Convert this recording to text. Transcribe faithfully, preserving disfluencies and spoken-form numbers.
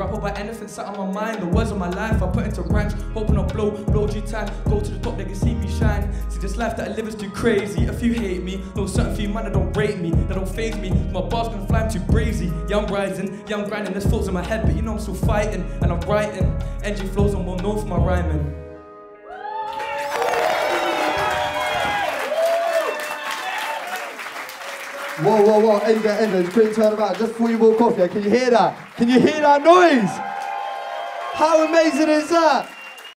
rap about anything sat on my mind. The words of my life I put into rhymes, hoping I'll blow, blow due time. Go to the top, they can see me shine. See this life that I live is too crazy. If you hate me, no certain few man that don't rate me, that don't faze me. My bars gonna fly, I'm too brazy. Yeah, I'm rising, yeah, I'm grinding. There's thoughts in my head, but you know I'm still fighting and I'm writing. NJFlowz, I'm well known for my rhyming. Whoa, whoa, whoa, Ender, Ender, quick turn about, just before you walk off, yeah, can you hear that? Can you hear that noise? How amazing is that?